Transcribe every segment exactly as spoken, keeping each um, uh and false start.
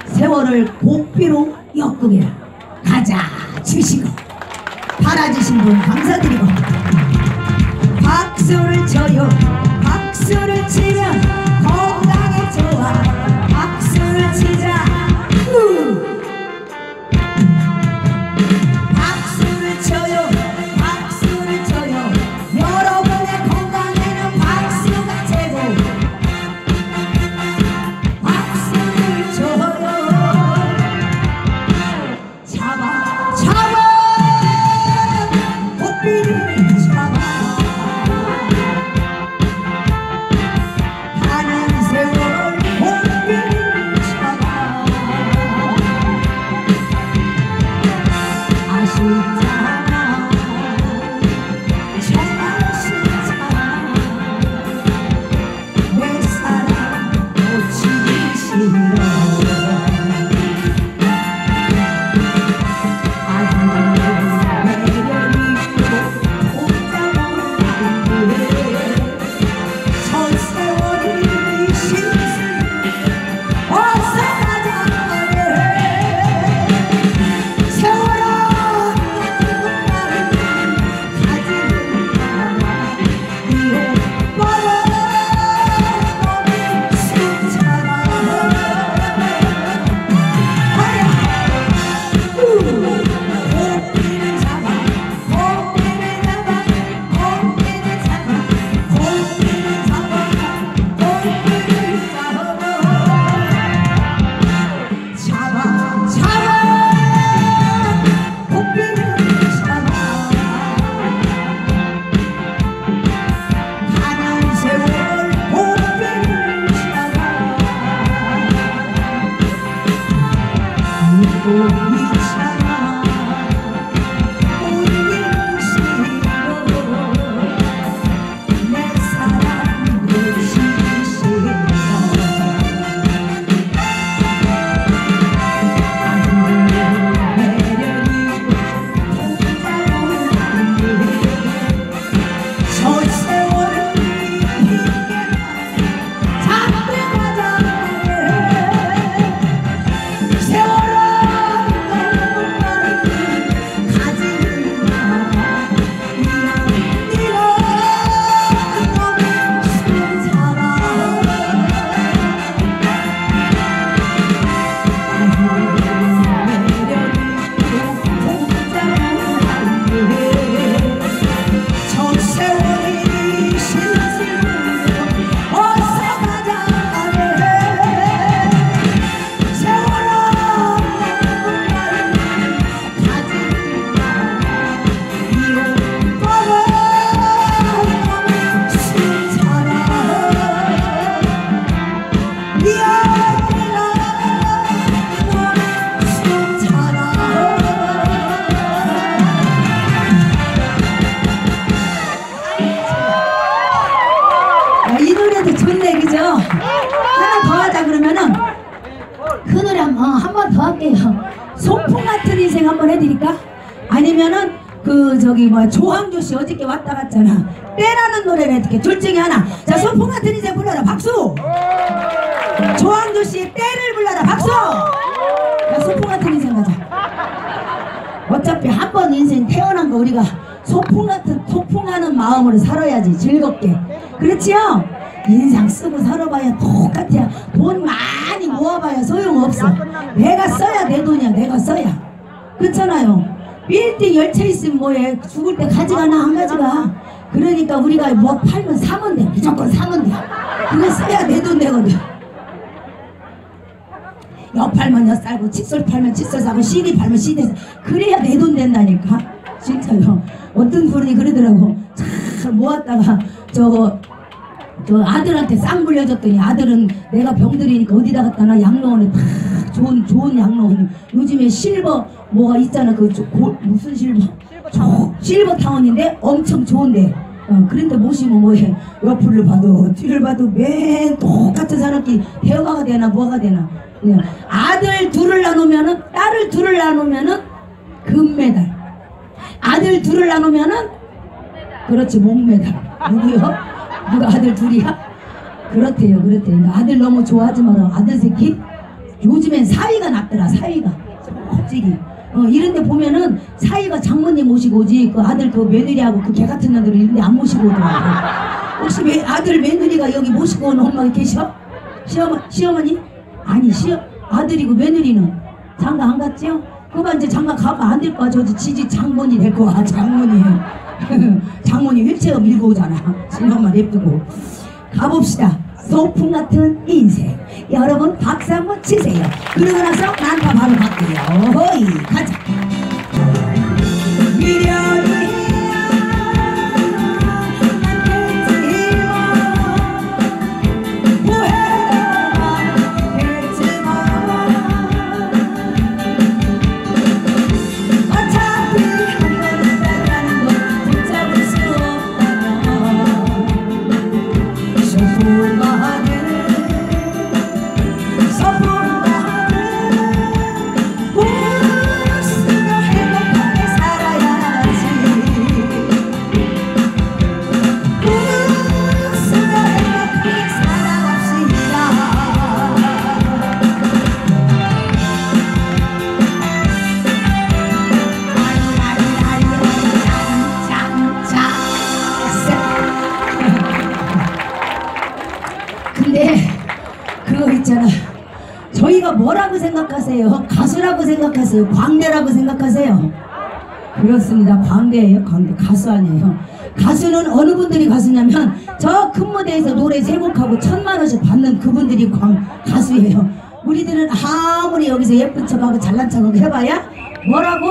세월을 복비로 엮으리라. 가자 주시고 바라주신 분 감사드리고 박수를 쳐요. 박수를 치면 건강에 좋아. 박수를 치자. 후. 박수를 쳐요. 박수를 쳐요. 여러분의 건강에는 박수가 최고. 박수를 쳐요. 잡아 잡아 복비를 잡아. 가는 세월 복비를 잡아. 아쉽잖아 정말 싫잖아. 내 사랑 놓치기 싫어. 소풍 같은 인생 한번 해드릴까? 아니면은 그 저기 뭐야 조항조씨 어저께 왔다 갔잖아. 때라는 노래를 해드릴게. 둘 중에 하나. 자, 소풍 같은 인생 불러라. 박수. 조항조씨의 때를 불러라. 박수. 자, 소풍 같은 인생 가자. 어차피 한 번 인생 태어난 거 우리가 소풍 같은 소풍하는 마음으로 살아야지. 즐겁게. 그렇지요? 인상 쓰고 살아봐야 똑같아. 돈 많이 모아봐야 소용없어. 내가 써야 내 돈이야. 내가 써야. 그렇잖아요. 빌딩 열차 있으면 뭐해. 죽을 때 가져가나 안 가져가. 그러니까 우리가 뭐 팔면 사면 돼. 무조건 사면 돼. 그거 써야 내 돈 되거든. 엿 팔면 엿 살고 칫솔 팔면 칫솔 사고 씨디 팔면 씨디 사고 그래야 내 돈 된다니까. 진짜요. 어떤 분이 그러더라고. 잘 모았다가 저거 저 아들한테 싹 물려줬더니 아들은 내가 병들이니까 어디다 갖다 놔. 양로원에 다 좋은 좋은 양로원. 요즘에 실버 뭐가 있잖아. 그 고, 무슨 실버? 실버타운. 실버타운인데 엄청 좋은데. 어, 그런데 모시면 뭐해. 옆을 봐도 뒤를 봐도 맨 똑같은 사람끼리 대화가 되나 뭐가 되나. 그냥 아들 둘을 나누면은 딸을 둘을 나누면은 금메달. 아들 둘을 나누면은 그렇지 목메달. 누구요? 누가 아들 둘이야? 그렇대요. 그렇대요. 아들 너무 좋아하지 마라. 아들 새끼 요즘엔 사위가 낫더라. 사위가 솔직히 어, 이런데 보면은 사위가 장모님 모시고 오지 그 아들 그 며느리하고 그 개 같은 년들은 이런데 안 모시고 오더라고. 혹시 왜 아들 며느리가 여기 모시고 오는 엄마가 계셔? 시어머, 시어머니? 아니 시어 아들이고 며느리는 장가 안 갔지요? 그만 이제 장가 가면 안 될 거야. 저 지지 장모니 될 거야. 장모니 장모니 휠체어 밀고 오잖아. 신엄마 냅두고 가봅시다. 소풍 같은 인생. 여러분 박수 한번 치세요. 그러고 나서 난다 바로 갈게요. 호이 가자. 미련이 그거 있잖아. 저희가 뭐라고 생각하세요? 가수라고 생각하세요? 광대라고 생각하세요? 그렇습니다. 광대예요. 광대. 가수 아니에요. 가수는 어느 분들이 가수냐면 저 큰 무대에서 노래 세 곡하고 천만 원씩 받는 그분들이 광, 가수예요. 우리들은 아무리 여기서 예쁜 척하고 잘난 척하고 해봐야 뭐라고?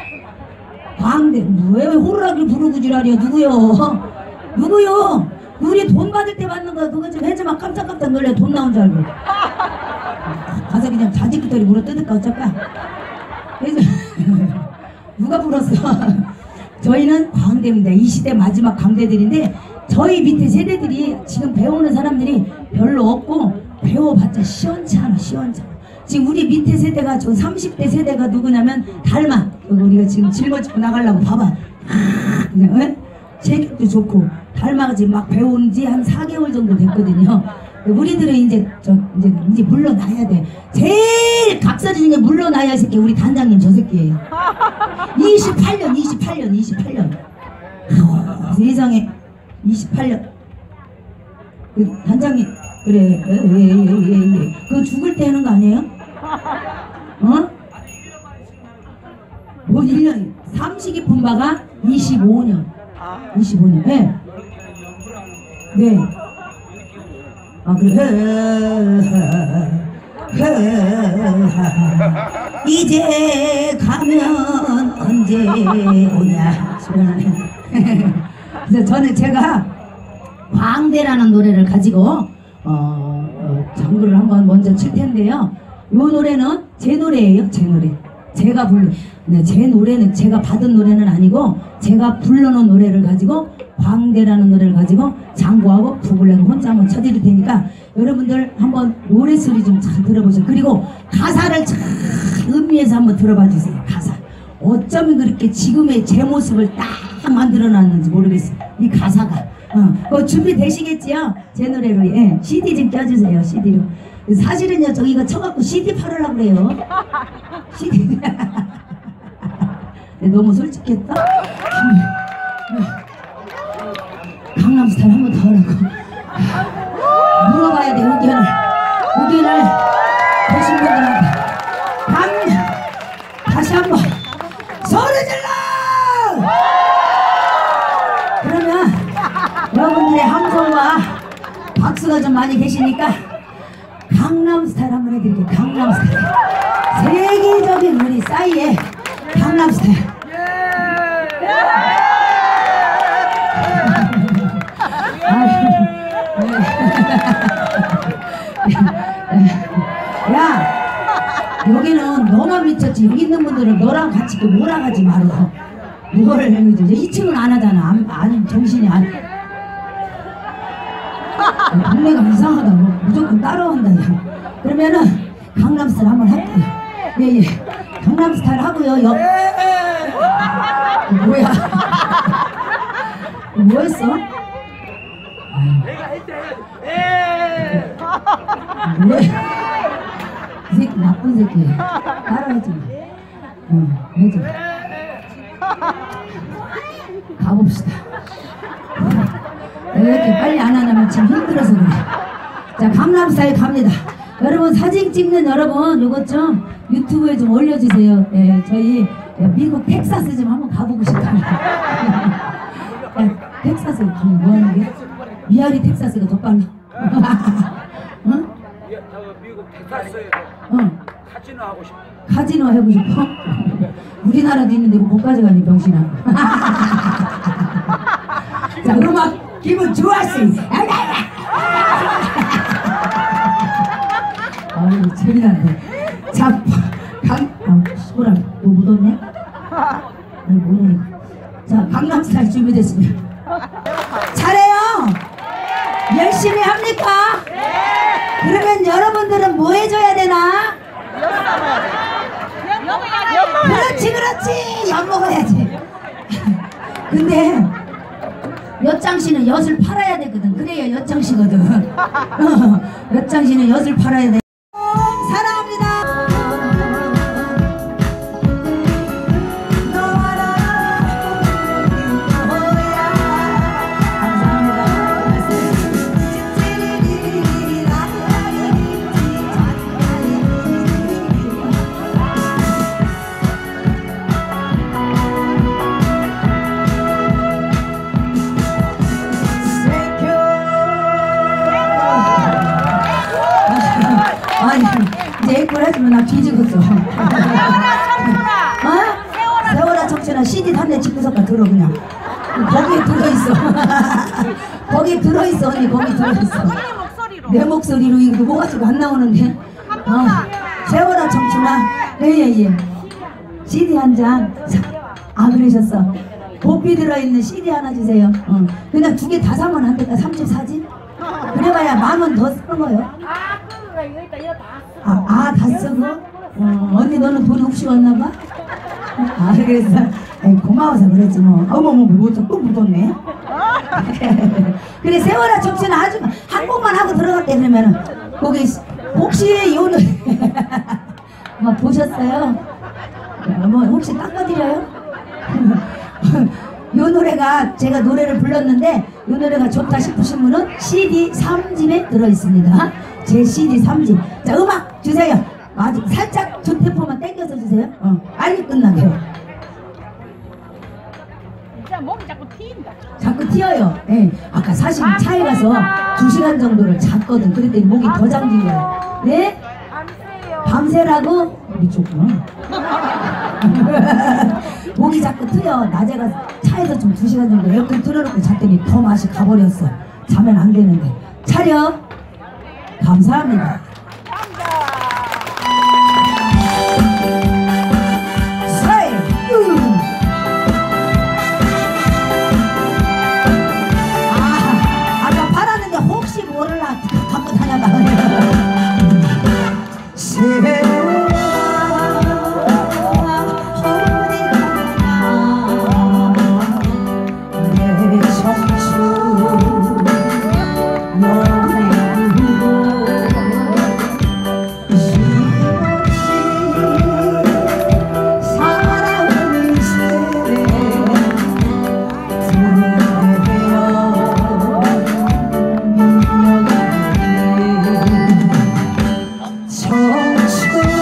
광대. 왜 호루라기를 부르고 지랄이야. 누구요? 누구요? 우리 돈 받을 때 받는 거 그거 좀 해주면 깜짝깜짝 놀래. 돈 나온 줄 알고 가서 그냥 자지구더리 물어 뜯을까 어쩔까. 그래서 누가 불었어? 저희는 광대입니다. 이 시대 마지막 광대들인데 저희 밑에 세대들이 지금 배우는 사람들이 별로 없고 배워봤자 시원찮아. 시원찮아. 지금 우리 밑에 세대가 저 삼십 대 세대가 누구냐면 달마. 우리가 지금 짊어지고 나가려고 봐봐. 아, 그냥 에? 체격도 좋고 닮아가 지금 막 배운 지 한 사 개월 정도 됐거든요. 우리들은 이제 저 이제 이제 물러나야 돼. 제일 각서 중에 물러나야 할 새끼 우리 단장님 저 새끼예요. 이십팔 년 이십팔 년 이십팔 년 아, 세상에 이십팔 년 그 단장님 그래 예예예 예, 예, 예. 그거 죽을 때 하는 거 아니에요? 어? 뭐 일 년 삼식이 품바가 이십오 년 이십오 년 네. 네. 아 그래 이제 가면 언제 오냐. 그래서 저는 제가 광대라는 노래를 가지고 어, 어, 장구를 한번 먼저 칠 텐데요. 이 노래는 제 노래예요. 제 노래. 제가 불러 네, 제 노래는 제가 받은 노래는 아니고 제가 불러놓은 노래를 가지고 광대라는 노래를 가지고 장구하고 부글레고 혼자 한번 쳐드릴 테니까 여러분들 한번 노래소리 좀 잘 들어보세요. 그리고 가사를 잘 음미해서 한번 들어봐 주세요. 가사 어쩌면 그렇게 지금의 제 모습을 딱 만들어놨는지 모르겠어요. 이 가사가 어, 그거 준비되시겠지요? 제 노래로 예, 씨디 좀 껴주세요. 씨디로 사실은요 저 이거 쳐갖고 씨디 팔으려고 그래요. 씨디 너무 솔직했다? 강남스타일 한 번 더 하라고 물어봐야 돼. 의견을 의견을 보신 분들한테 강 다시 한번 소리 질러! 그러면 여러분들의 함성과 박수가 좀 많이 계시니까 강남스타일 한번 해드릴게요. 강남스타일 세계적인 우리 싸이의 강남스타일. 야 여기는 너만 미쳤지. 여기 있는 분들은 너랑 같이 또 몰아가지 말어. 뭘 이 층은 안 하잖아. 안, 안 정신이 안 동네가 이상하다. 뭐 무조건 따라온다. 그러면은 강남스타일 한번 할게요. 예예 강남스타일 하고요. 여... 뭐야 뭐했어? 내가 했대. 왜? 이 새끼 나쁜 새끼. 따라하지 마. 응, 해줘. 가봅시다. 내가 이렇게 빨리 안 하냐면 지금 힘들어서 그래. 자, 강남스타일 갑니다. 여러분 사진 찍는 여러분 요것 좀 유튜브에 좀 올려주세요. 예, 저희 미국 텍사스 좀 한번 가보고 싶어요. 텍사스 가면 뭐하는 게? 미아리 텍사스가 더 빨라. 응? 미국 텍사스에서 응. 카지노 하고 싶어. 카지노 하고 싶어? 우리나라도 있는데 못 가져가니 병신아. 자, 음악 기분 좋았어. 아유, 재미난데. 자, 강, 아, 소라, 뭐 묻었네? 아니, 뭐네. 자, 강남스타일 준비됐습니다. 잘해요? 열심히 합니까? 그러면 여러분들은 뭐 해줘야 되나? 그렇지, 그렇지! 엿 먹어야지. 근데, 엿장씨는 엿을 팔아야 되거든. 그래야 엿장씨거든. 엿장씨는 엿을 팔아야 돼. 아니, 이제 애꼴 하지만 나 뒤지겠어. 어? 세월아 청춘아 씨디 탄내 집구석가 들어 그냥. 거기에 들어있어. 거기에 들어있어 언니. 거기 들어있어. 내 목소리로 이거 뭐 가지고 안 나오는데. 어. 세월아 청춘아. 예예예. 예. 씨디 한 장. 아 그러셨어. 보피 들어있는 씨디 하나 주세요. 어. 그냥 두 개 다 사면 안 될까? 삼십사지? 그래봐야 만 원 더 쓰는 거예요. 아, 아, 다 쓰고? 어, 언니 너는 돈이 혹시 왔나 봐? 아, 그래서 에이, 고마워서 그랬지 뭐. 어머머, 뭐 또 묻었네. 그래, 세월아 정신은 아주 한 번만 하고 들어갔대. 그러면은 거기 혹시 요 노래 뭐 보셨어요? 뭐 혹시 닦아드려요? 요 노래가 제가 노래를 불렀는데 요 노래가 좋다 싶으신 분은 씨디 삼 집에 들어있습니다. 제 씨디 삼 집. 자, 음악 주세요. 아주 살짝 저 템포만 당겨서 주세요. 어, 빨리 끝나게요. 진짜 목이 자꾸 튑니다. 자꾸 튀어요. 예. 네. 아까 사실 차에 가서 두 시간 정도를 잤거든. 그랬더니 목이 더 잠긴 거예요. 네? 밤새라고? 미쳤구나. 목이 자꾸 트여. 낮에 가서 차에서 좀 두 시간 정도 에어컨 틀어놓고 잤더니 더 맛이 가버렸어. 자면 안 되는데. 차려. 감사합니다. 아, 아까 팔았는데 혹시 모를라 갖고 다녀봐. 청춘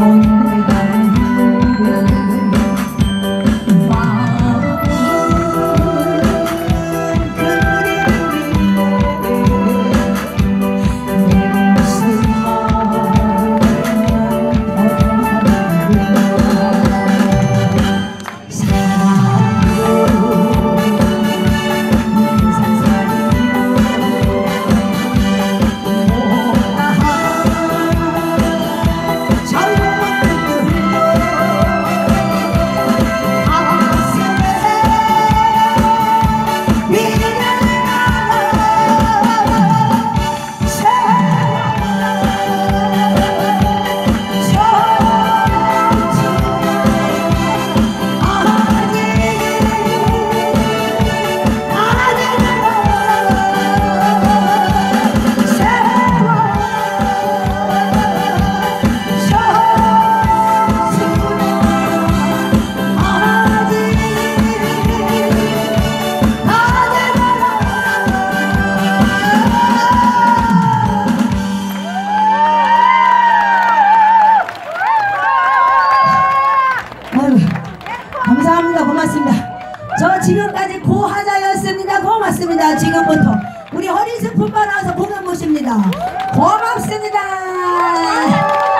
감사합니다. 고맙습니다. 저 지금까지 고하자였습니다. 고맙습니다. 지금부터 우리 허리스푼 나와서 공연 보십니다. 고맙습니다.